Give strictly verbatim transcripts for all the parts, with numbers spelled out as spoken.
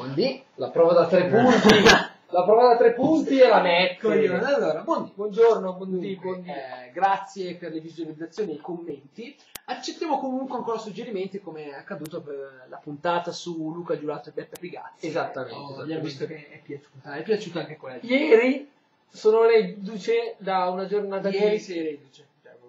Bondi, la prova da tre punti, la prova da tre punti e la mette. Allora, Bondi, buongiorno, Bondi, Bondi. Eh, grazie per le visualizzazioni e i commenti. Accettiamo comunque ancora suggerimenti, come è accaduto per la puntata su Luca Giurato e Beppe Pigazzi. Esattamente. Oh, esattamente. abbiamo visto che è piaciuta, è piaciuta anche quella. Ieri sono reduce da una giornata Ieri di... sei reduce.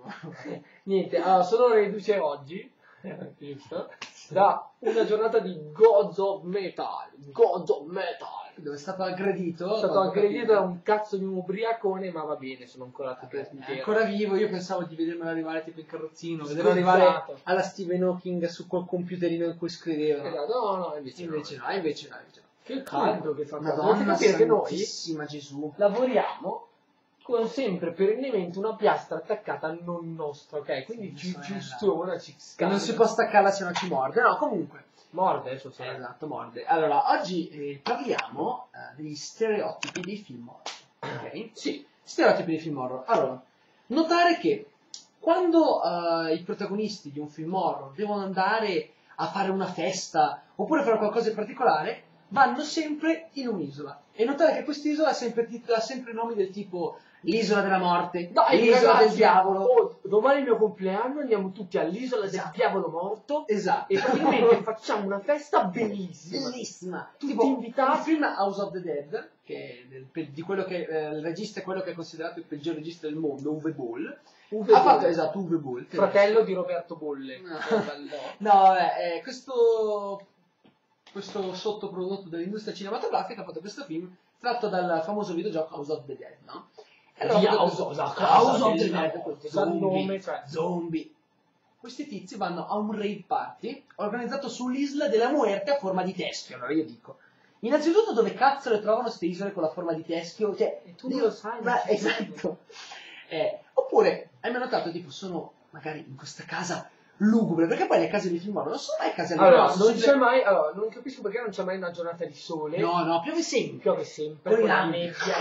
Niente, allora, sono reduce oggi, giusto? Da una giornata di Gods of Metal, Gods of Metal. Dove è stato aggredito. È stato aggredito da un cazzo di un ubriacone, ma va bene, sono ancora tutto Vabbè, intero. è ancora vivo, io pensavo di vedermelo arrivare tipo in carrozzino, Scusato. vederlo arrivare alla Stephen Hawking su quel computerino in cui scriveva. Esatto, no, no, invece, invece no, no, invece no, invece no. Che caldo che fa qua. Dovete Madonna capire che noi santissima Gesù. lavoriamo con sempre perennemente una piastra attaccata non nostra, ok? Quindi Sì, ci, ci esatto. stona, ci E scala. non si può staccarla se no ci morde. No, comunque. Morde, adesso sarà. Esatto, morde. Allora, oggi eh, parliamo eh, degli stereotipi dei film horror. Ok? Sì. Stereotipi dei film horror. Allora, notare che quando eh, i protagonisti di un film horror devono andare a fare una festa oppure fare qualcosa di particolare, vanno sempre in un'isola. E notare che quest'isola ha sempre, ha sempre nomi del tipo l'isola della morte, Dai, l'isola ragazzi, del diavolo. oh, domani è il mio compleanno, andiamo tutti all'isola Esatto. del diavolo morto. Esatto. E praticamente facciamo una festa bellissima. Bellissima. Tutti Tipo, invitati. il film House of the Dead, che è del- pe- di quello che eh, il regista è quello che è considerato il peggior regista del mondo, Uwe Boll. Uwe ha fatto Boll. esatto, Uwe Boll. Fratello di Roberto Bolle. No, no vabbè, eh, questo questo sottoprodotto dell'industria cinematografica ha fatto questo film tratto dal famoso videogioco House of the Dead, no? E Di allora- House of- House House of of the the Dead, Dead, zombie, nome, cioè. zombie. Questi tizi vanno a un raid party organizzato sull'isola della muerte a forma di teschio. Allora io dico, innanzitutto dove cazzo le trovano queste isole con la forma di teschio? Cioè, E tu non lo sai, ma- non ci esatto. Eh, oppure, hai mai notato, tipo, sono magari in questa casa lugubre, perché poi le case di film horror non sono mai case Allora, lugubre, non sono c'è mai, allora, non capisco perché non c'è mai una giornata di sole. No, no, piove sempre. Piove sempre, Con i con la lampi. nebbia.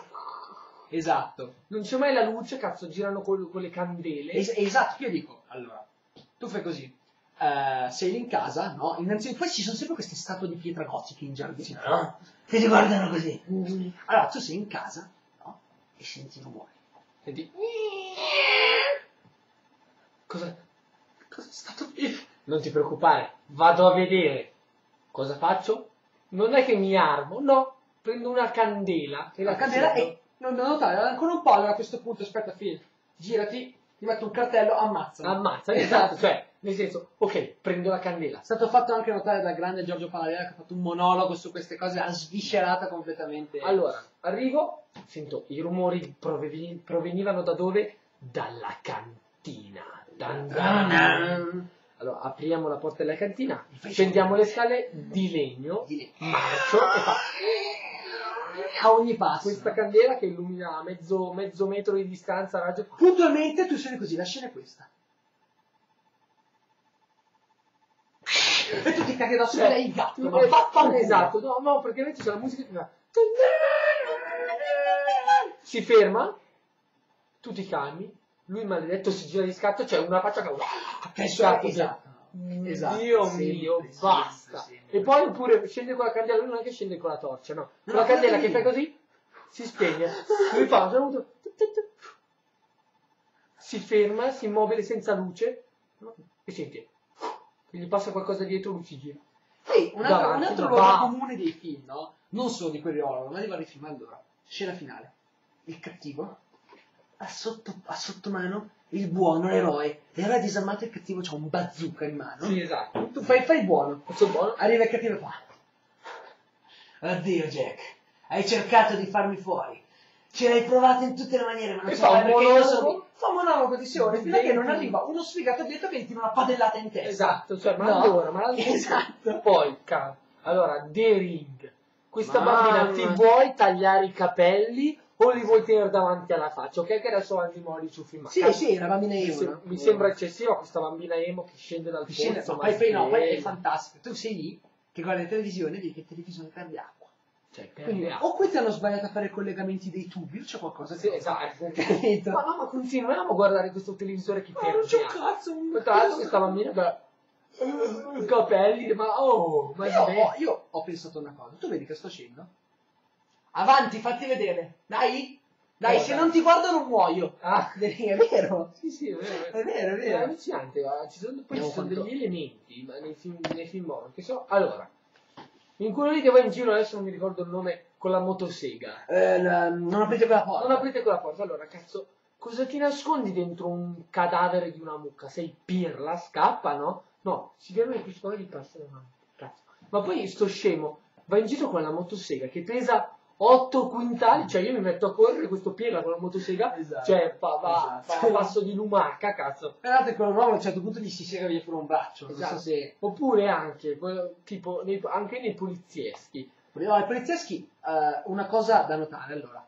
Esatto. Non c'è mai la luce, cazzo, girano con, con le candele. Es- esatto, io dico, allora, tu fai così, eh, sei lì in casa, no? Innanzitutto, poi ci sono sempre queste statue di pietra gotiche in giardino, no? Che ti guardano così. Allora, tu sei in casa, no? E senti rumori. Senti. Cosa? Cosa è stato qui? Non ti preoccupare, vado a vedere. Cosa faccio? Non è che mi armo, no. Prendo una candela e La candela e non devo notare, ancora un po', allora a questo punto, aspetta, Phil, girati, ti metto un cartello, ammazza. ammazza, esatto, cioè, nel senso, ok, prendo la candela. È stato fatto anche notare dal grande Giorgio Paladella che ha fatto un monologo su queste cose, ha sviscerata completamente. Allora, arrivo, sento i rumori provevi- provenivano da dove? Dalla cantina. Dan dan. Allora, apriamo la porta della cantina, scendiamo le scale di legno, Di lì. marcio e fa A ogni passo. questa candela che illumina a mezzo, mezzo metro di distanza, raggio. Puntualmente tu sceni così, la scena è questa. E tu ti caghi addosso Cioè, e il gatto, tu- ma vaffanculo. esatto, no, no, praticamente c'è la musica che fa. Si ferma, tu ti calmi, lui maledetto si gira di scatto, c'è una faccia che Che scatto, esatto. cioè, Esatto, Dio sempre, mio, sempre, basta. sempre. E poi oppure scende con la candela, lui non è che scende con la torcia, no. Con No, la candela quello che lì. fai così, si spegne. Lui fa un saluto, si ferma, si immobile senza luce, no? E senti, che gli passa qualcosa dietro, lui si gira. Sì, un altro, Davanti, un altro ma luogo va. comune dei film, no? Non solo di quelli horror, ma di vari film. Allora, scena finale. Il cattivo ha sotto, ha sotto mano il buono, l'eroe. L'eroe è disarmato e il cattivo c'ha un bazooka in mano. Sì, esatto. Tu fai, fai il buono. Faccio buono. Arriva il cattivo e fa: addio Jack, hai cercato di farmi fuori. Ce l'hai provato in tutte le maniere, ma non E ce fa l'hai un perché io monologo. sono... Fa un monologo di sessione, fino a che non venti. arriva uno sfigato dietro che ti tira una padellata in testa. Esatto, cioè, ma No. allora, ma allora, Esatto. poi, cazzo, allora, The Ring, questa Mamma. bambina ti vuoi tagliare i capelli o li vuoi tenere davanti alla faccia? Ok, che adesso andiamo modi su film. Sì, Cazzo, sì, una bambina mi, emo. sem- no? mi sembra eccessiva questa bambina emo che scende dal Che scende- pozzo, ma ma poi, poi no, poi è sveglia. fantastico. Tu sei lì che guardi la televisione e vedi che il televisore perde acqua. Cioè, Quindi, perde acqua. o qui ti hanno sbagliato a fare i collegamenti dei tubi, o c'è qualcosa che Sì, non va. esatto. Capito? Ma no, ma continuiamo a guardare questo televisore che Ma non perde c'è un acqua. cazzo, un Poi tra l'altro questa bambina che i capelli, ma oh, ma Io, beh. ho- io ho pensato una cosa, tu vedi che sto facendo? Avanti, fatti vedere, dai, dai, Oh, se dai. non ti guardo non muoio. Ah, È vero, sì, sì, è vero. è vero, è È vero. allucinante, guarda, ci sono, poi Abbiamo ci sono fatto- degli elementi ma nei film, nei film horror che so. Allora, in quello lì che va in giro, adesso non mi ricordo il nome, con la motosega. Eh, la- non aprite quella porta. Non aprite quella porta, allora cazzo, cosa ti nascondi dentro un cadavere di una mucca? Sei pirla, scappa, no? No, si ferma e questo gli passa davanti. Cazzo. Ma poi sto scemo va in giro con la motosega che pesa otto quintali, cioè io mi metto a correre questo pirla con la motosega, Esatto. cioè fa, va, Esatto. fa a passo di lumaca, cazzo. Guardate, quello nuovo a un certo punto gli si sega via pure un braccio. Esatto. Non so se... Oppure anche, quello- tipo, nei- anche nei polizieschi. No, ai polizieschi, eh, una cosa da notare, allora.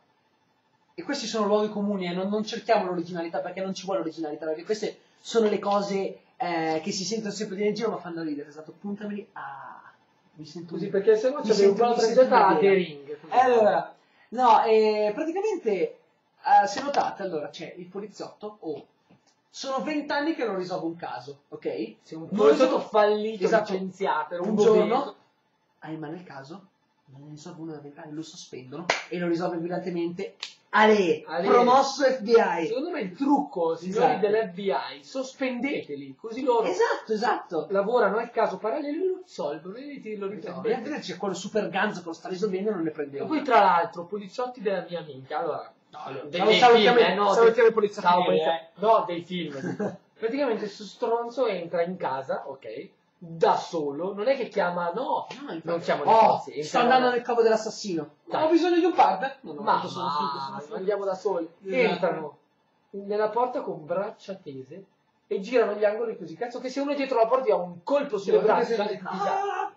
E questi sono luoghi comuni e non, non cerchiamo l'originalità, perché non ci vuole l'originalità, perché queste sono le cose eh, che si sentono sempre dire in giro ma fanno ridere. Esatto, puntameli. Ah, mi sento Così, perché se no mi c'è un sento- po' mi sento presentata a un'idea. The Ring. Eh, allora, no, eh, praticamente, eh, se notate, allora, c'è il poliziotto, oh, sono vent'anni che non risolvo un caso, ok? Se un Non poliziotto risolvo- fallito, Esatto. licenziato, era Un obeso. giorno, ahimè nel caso, non ne risolve uno da vent'anni, lo sospendono e lo risolve brillantemente. Ale, Ale. promosso F B I. Secondo me il trucco, signori Esatto. dell'F B I, sospendeteli, così loro Esatto, esatto. lavorano al caso parallelo e lo risolvono e ti lo Esatto. riprendete. Mentre c'è quello super ganzo che lo sta risolvendo e non ne prende E uno. poi tra l'altro, poliziotti della mia amica, allora, allora dei, Ciao, dei salutiamo- film, eh, no, salutiamo dei- i poliziotti ciao, miei, poliziotti- eh. no, dei film. Praticamente questo stronzo entra in casa, ok, da solo, non è che chiama, no, No, infatti. non chiama le Oh, forze, sto entra- andando nel covo dell'assassino. Dai. Ho bisogno di un partner. No, no, Ma tanto sono finto, sono finto. andiamo da soli. Esatto. Entrano nella porta con braccia tese e girano gli angoli così. Cazzo che se uno è dietro la porta gli ha un colpo sulle Sì, braccia. perché se- Ah!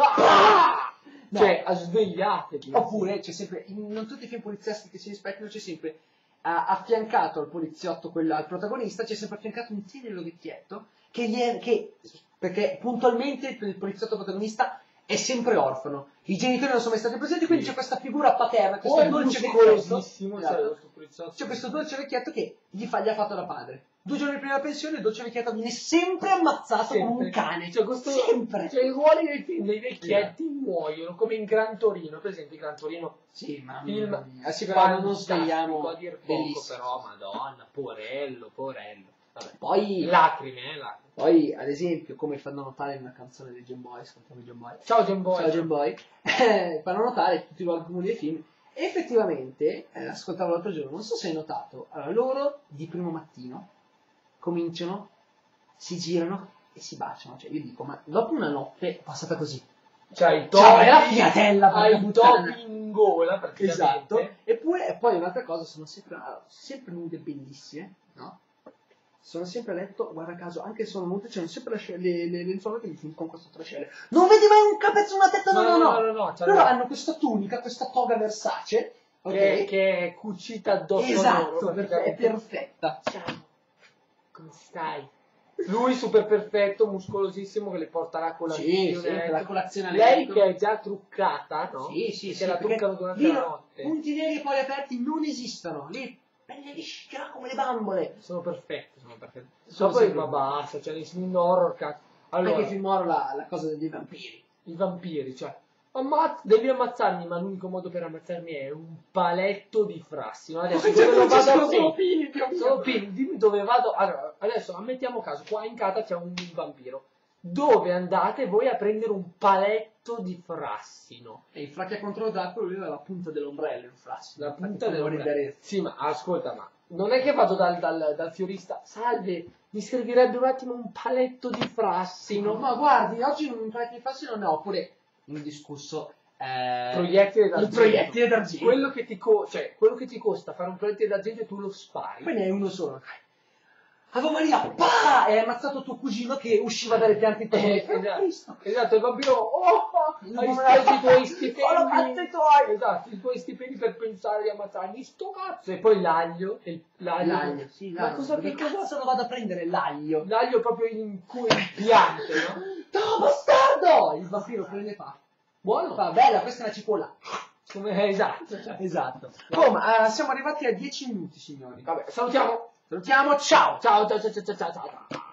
Ah! No. Cioè, a svegliatevi. Oppure c'è sempre, in non tutti i film polizieschi che si rispettano, c'è sempre eh, affiancato al poliziotto, quello, al protagonista, c'è sempre affiancato un tenero vecchietto che, gli è, che perché puntualmente il poliziotto protagonista è sempre orfano. I genitori non sono mai stati presenti, quindi Sì. c'è questa figura paterna, questo Poi dolce vecchietto. muscolosissimo, Esatto. cioè, questo poliziotto. C'è questo dolce vecchietto che gli, fa, gli ha fatto da padre. Due giorni prima della pensione il dolce vecchietto viene sempre ammazzato come un cane. Cioè, questo, Sempre. cioè, i ruoli dei film dei vecchietti muoiono, come in Gran Torino. Per esempio, in Gran Torino, Sì, ma film ah, sì, però non fantastico, svegliamo. a dir poco, Bellissimo. però, madonna, porello, porello. Vabbè. Poi, Lacrime, eh, lacrime. poi, ad esempio, come fanno notare in una canzone dei Gen Boys, cantiamo i Gen Boy. Ciao Gen Boy. Ciao Gen Boy, eh, fanno notare tutti i luoghi comuni dei film. E effettivamente, eh, ascoltavo l'altro giorno, non so se hai notato, allora, loro di primo mattino cominciano, si girano e si baciano. Cioè, io dico, ma dopo una notte è passata così. Cioè, i Ciao, è la topi, fiatella, hai porca i puttana. topi in gola, praticamente. Esatto. Eppure, e poi un'altra cosa, sono sempre, allora, sempre nude bellissime, no? Sono sempre a letto, guarda caso, anche se sono nude, c'hanno sempre le, le, le lenzuola che gli finiscono con sotto le scelle. Non vedi mai un capezzo, una tetta, no, no, no. no, no, no, c'è Loro la- hanno questa tunica, questa toga Versace, ok? che, che è cucita addosso a Esatto, loro, perfe- è praticamente. perfetta. Ciao, come stai? Lui super perfetto, muscolosissimo, che le porta la Sì, colazione. sì, per la colazione a Lei letto. che è già truccata, no? Sì, sì, che sì, la perché truccano durante lì la no- notte. punti neri e poi aperti non esistono. Lì, pelle liscia come le bambole. Sono perfette, sono perfette. Sono Ma poi sempre- ma basta, cioè nei film horror, cazzo. Allora, Anche film horror la, la cosa dei vampiri. i vampiri, cioè, ammazz- devi ammazzarmi, ma l'unico modo per ammazzarmi è un paletto di frassino. Adesso Poi c'è- dove poi ci vado sono a solo finire? pini, più o meno. Sono pini, dimmi dove vado. Allora, adesso ammettiamo caso, qua in casa c'è un vampiro. Dove andate voi a prendere un paletto di frassino? E il fracchia contro Dracula lui aveva la punta dell'ombrello in frassino. La Infatti punta fa del ridere. Sì, ma ascolta, ma non è che vado dal, dal, dal fiorista. Salve, mi servirebbe un attimo un paletto di frassino. Ma guardi, oggi un paletto di frassino ne ho, oppure un discusso eh, Proiettile il d'argento. proiettile d'argento. Quello che ti co- cioè, quello che ti costa fare un proiettile d'argento e tu lo spari. Poi ne hai uno solo. Ave Maria, pa! E hai ammazzato tuo cugino che usciva dalle piante in Eh, terra. esatto, esatto, il bambino, oh, Il hai bambino- speso i tuoi Ho lo stipendi. fatto i tuoi! Esatto, i tuoi stipendi per pensare di ammazzarmi, sto cazzo. E poi l'aglio, il- l'aglio, L'aglio, sì, Ma l'aglio. cosa Dove che cosa? cazzo lo vado a prendere l'aglio? L'aglio proprio in cui in piante, no? No, bastardo! Il vampiro prende e fa. Buono. Fa, bella, questa è una cipolla. Come, esatto. Cioè. Esatto. No. Oh, ma eh, siamo arrivati a dieci minuti, signori. Vabbè, salutiamo. Salutiamo, ciao! Ciao, ciao, ciao, ciao, ciao, ciao.